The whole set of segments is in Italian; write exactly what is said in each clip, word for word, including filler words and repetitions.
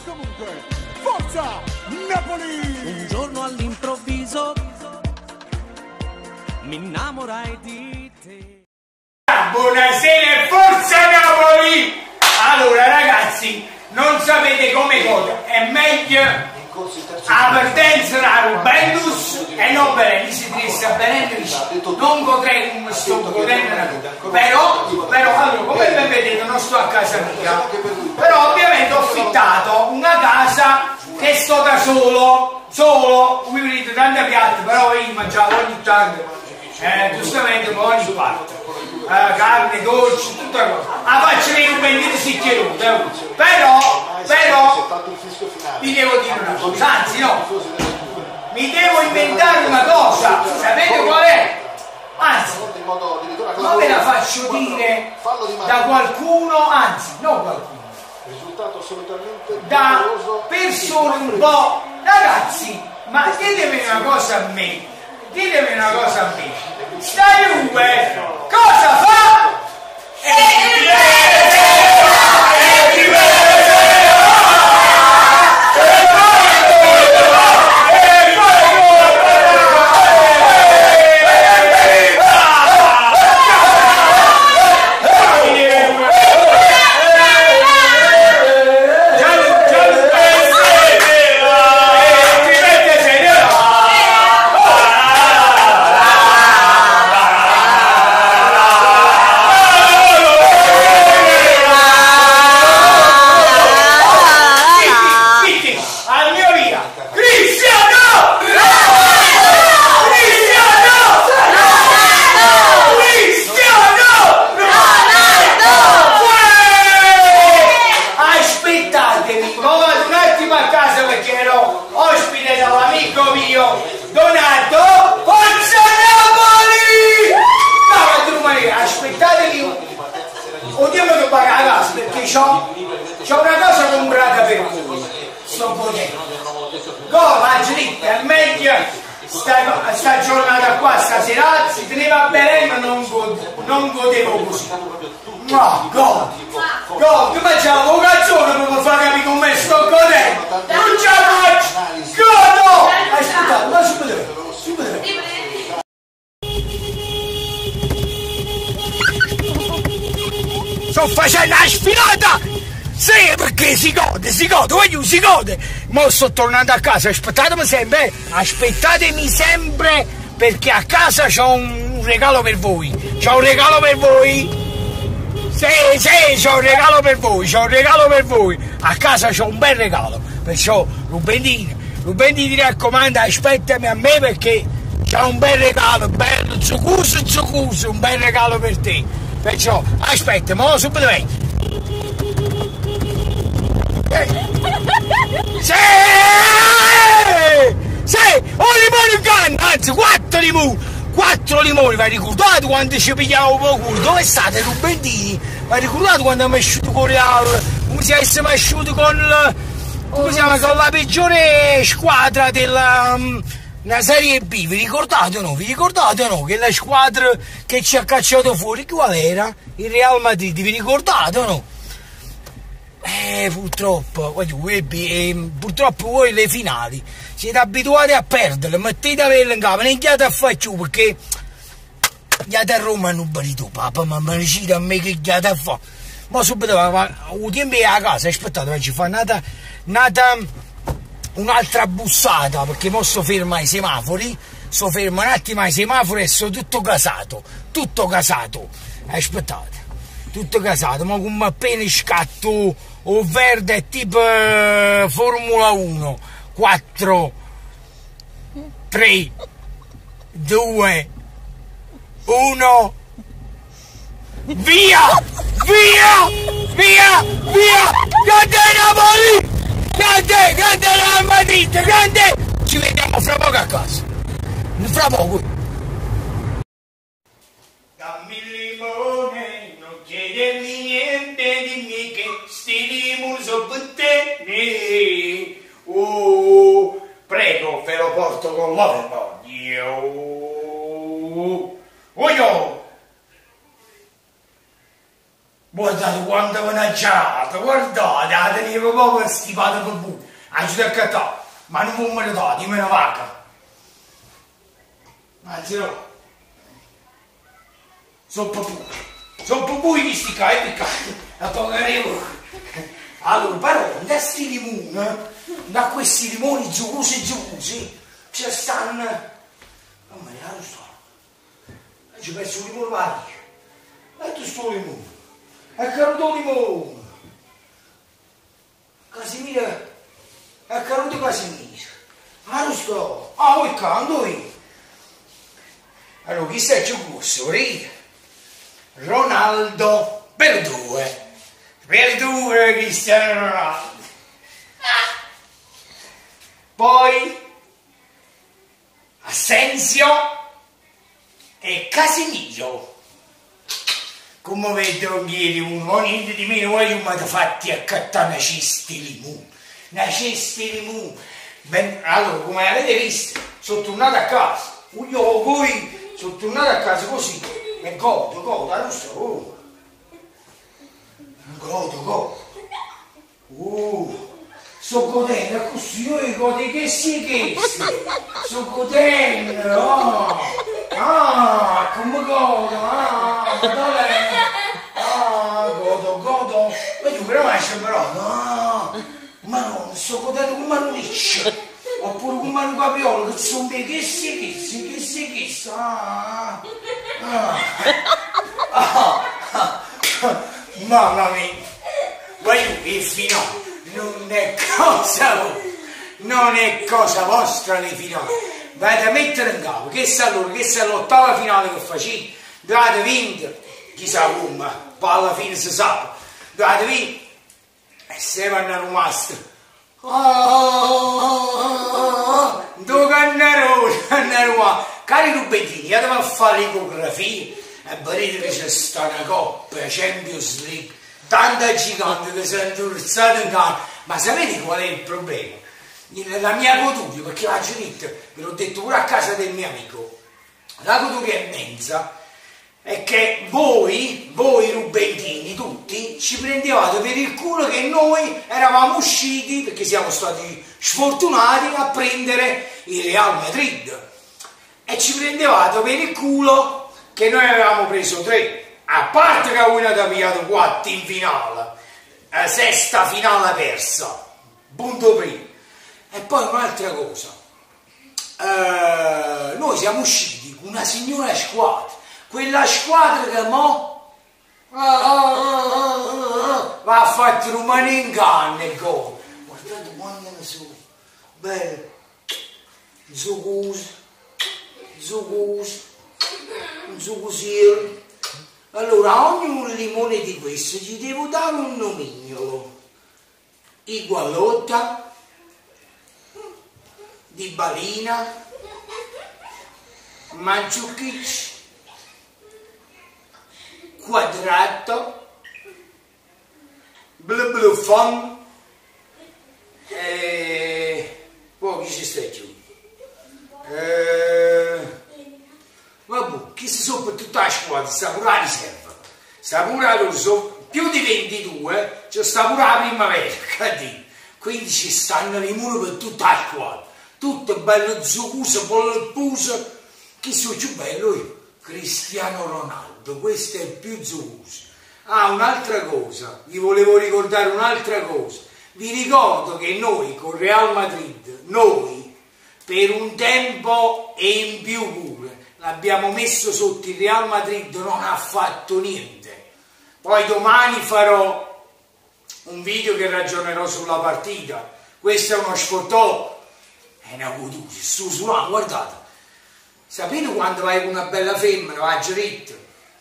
comunque, forza Napoli! Un giorno all'improvviso mi innamorai di te. Buonasera e forza Napoli! Allora ragazzi, non sapete come cosa, è meglio a partenza da Juventus e non bene, si trissa bene, non potrei come sto godendo una cosa. Però, però, allora, come ben vedete non sto a casa mia, però ovviamente ho affittato una casa che sto da solo, solo, vi vedete tante piatti, però io mangiavo ogni tanto, eh, giustamente ogni parte. Uh, carne, dolci, tutta cosa. La faccio venire un bendito sicchiero, però, però, vi devo dire una cosa, anzi no, mi devo inventare una cosa, sapete qual è? Anzi, ma ve la faccio dire da qualcuno, anzi, non qualcuno, da persone un po', ragazzi, ma ditemi una cosa a me, ditemi una cosa a me. Sta Juve cosa fa? E c'ho una cosa comprata per voi, sto godendo. Go, Magritte, è meglio sta, sta giornata qua, stasera, si teneva bene, non, god, non godevo così. No, go, go, tu mangiavo un cazzone per far capire come sto godendo. Non ce la faccio, godo! Aspettate, ma subito, subito. Sto facendo la sfilata! Sì, perché si gode, si gode, voglio, si gode! Mo sto tornando a casa, aspettatemi sempre, eh. Aspettatemi sempre, perché a casa c'ho un regalo per voi. C'ho un regalo per voi! Sì, sì, c'ho un regalo per voi, c'ho un regalo per voi! A casa c'ho un bel regalo, perciò Rubendini, Rubendini ti raccomando, aspettami a me perché c'ho un bel regalo, bello, zucuso, zucuso, un bel regalo per te! Perciò, aspetta, mo subito vengo! Sì! Sì! Un limone in canna! Anzi, quattro limoni! Quattro limoni! Vi ricordate quando ci pigliavo poco culo? Dove state, Rubendini? Vi ricordate quando abbiamo asciutto con Real? Come si siamo asciutti con la... come si chiama? Con la peggiore squadra della... Um, la Serie B, vi ricordate o no? Vi ricordate o no? Che la squadra che ci ha cacciato fuori, qual era? Il Real Madrid, vi ricordate o no? Eh, purtroppo, eh, purtroppo voi le finali siete abituati a perdere, mettete a vela in capo, non chiate a faccio perché chiate a Roma non barito, papà, ma mi dicete a me che chiate a fa. Ma subito, un tempo a casa, aspettate, ci fa nata, nata un'altra bussata, perché mo sto fermo ai semafori, sto fermo un attimo ai semafori e sono tutto casato, tutto casato, aspettate. Tutto casato, ma come appena scatto o verde tipo eh, Formula uno, quattro, tre, due, uno, via, via, via, via, grande Napoli, grande, grande Real Madrid, grande, ci vediamo fra poco a casa, fra poco. Dammi il limone. Chiedermi niente, dimmi che sti limoni sono per te. Oh, prego, ve lo porto con la vergogna. Oh, oh, guardate quanto me ne esagerato, guardate, la tenevo proprio stipata per voi. Aiuta a cattare, ma non me lo date, me ne vaga. Anzi no. Sono proprio, sono proprio di sti cari, la pagheremo. Allora, però, da sti limoni, da questi limoni zuccosi zuccosi, ci stanno... Oh, ma non so. Ci ho perso un limone vario. E tu sto limone. E caruto limone. Casimiro. E caruto Casimiro. Ma non sto. Ah, voi canto io. Allora, chi sta giù questo? Ronaldo per due. Per due Cristiano Ronaldo. Poi Asensio e Casemiro. Come vedo ieri uno, niente di meno, voi mi avete fatti accattare una cesta di limone. Una cesta di limone. Ben, allora, come avete visto, sono tornato a casa. Io voi sono tornato a casa così. E godo, godo, non so. Oh. Godo, godo. Uh, sto godendo così, io godo che si chiesto. Sto godendo, oh. Ah, come godo, ah, dove? Ah, godo, godo. Ma tu però mai sembrato, ah, ma non, sto godendo come un riccio. Oppure come un capriolo, che sono che si chiesto, che si chiesto, ah, ah, ah, ah, mamma mia. Voglio il finale, non è cosa, non è cosa vostra le finali. Dovete mettere in capo, che sa loro, che sa l'ottava finale che facete, dovete vincere, chissà come, poi alla fine si sa, dovete vincere, e se vanno rimasti, due cannaroni, cannaroni, cari rubentini, andiamo a fare l'ecografia, e vedete che c'è sta una coppa, Champions League, tanta gigante che si è indorsata in casa, ma sapete qual è il problema? La mia goduria, perché la detto, ve l'ho detto pure a casa del mio amico, la goduria immensa è che voi, voi rubentini tutti, ci prendevate per il culo che noi eravamo usciti, perché siamo stati sfortunati, a prendere il Real Madrid, e ci prendevate per il culo che noi avevamo preso tre. A parte che voi ne avete pigliato quattro in finale, la sesta finale persa, punto primo. E poi un'altra cosa, eh, noi siamo usciti con una signora squadra, quella squadra che mo ah, ah, ah, ah, va a fare rumani in canna e go. Guardate quando ne sono, belle, zuccosi, zuccosi, zuccosieri. Allora, a ogni limone di questo gli devo dare un nomignolo. Igualotta, di balina, manciucchicci, quadrato, blu bluffon, e poi chi si sta giù? E... Vabbè, chi si sono per tutta la squadra, sta pure la riserva, sta pure la loro, più di ventidue, c'è sta pure la primavera, capito? Quindi ci stanno limoni per tutta la squadra, tutto bello zuccoso, polposo. Chi sono più bello io? Cristiano Ronaldo, questo è il più zuccoso. Ah, un'altra cosa, vi volevo ricordare un'altra cosa, vi ricordo che noi con Real Madrid, noi per un tempo e in più pure, l'abbiamo messo sotto il Real Madrid, non ha fatto niente. Poi domani farò un video che ragionerò sulla partita. Questo è uno sfottò, è una goduria, su su là, guardate. Sapete quando vai con una bella femmina, va a giretto?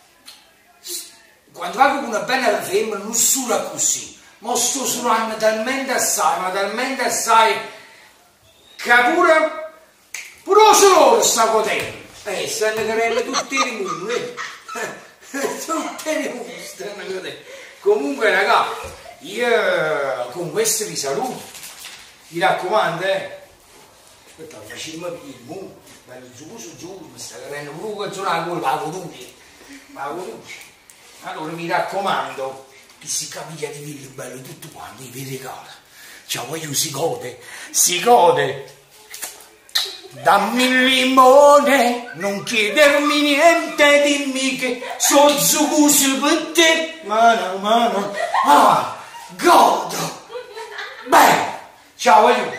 Quando vai con una bella femmina non sura così, ma sto surando talmente assai, ma talmente assai, che pure, pure lo solo sta godendo. Eh, stanno carelle tutte le limoni, eh? Tutte le limoni stanno godendo. Comunque ragazzi, io con questo vi saluto, mi raccomando, eh. Aspetta, facciamo il limone, bello giù su giù, mi sta carendo pure con la gola, la goduria, la goduria. Allora mi raccomando, che si capiglia di villi bello tutto quanto, vi regala. Ciao, voglio si gode, si gode. Dammi il limone, non chiedermi niente, dimmi che so zuccuso per te. Mano, mano, ah, godo. Beh, ciao, voglio.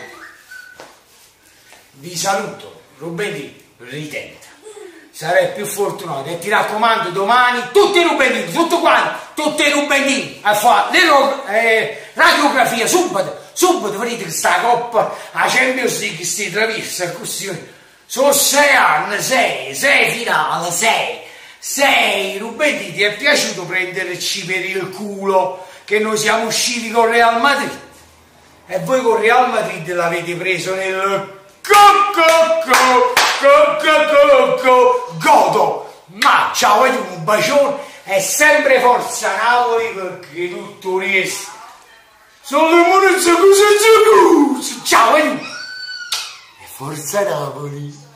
Vi saluto, Rubendini, ritenta. Sarei più fortunato e ti raccomando domani tutti i Rubendini, tutto quanto, tutti i Rubendini a fare le eh, radiografie subito, subito vedete che sta coppa a Champions League si traversa così. Sono sei anni, sei, sei finale, sei, sei Rubendini, ti è piaciuto prenderci per il culo che noi siamo usciti con Real Madrid e voi con Real Madrid l'avete preso nel cocco cocco cocco godo. Ma ciao, un bacione e sempre forza Napoli, perché tutto riesce sono le monete così. Ciao, e forza Napoli.